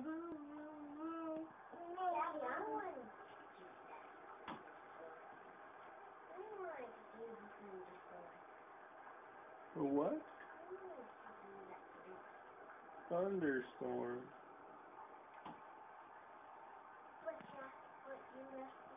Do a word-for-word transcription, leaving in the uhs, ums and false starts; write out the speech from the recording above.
Daddy, I wanted to do that. I wanted to do this one before. A what? I wanted to do that before. Thunderstorm. What, yeah, what you left